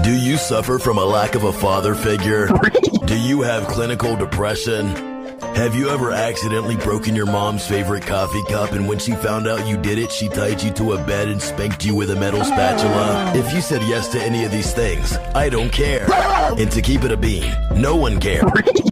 Do you suffer from a lack of a father figure? Do you have clinical depression? Have you ever accidentally broken your mom's favorite coffee cup, and when she found out you did it, she tied you to a bed and spanked you with a metal spatula? If you said yes to any of these things, I don't care. And to keep it a bean, no one cares.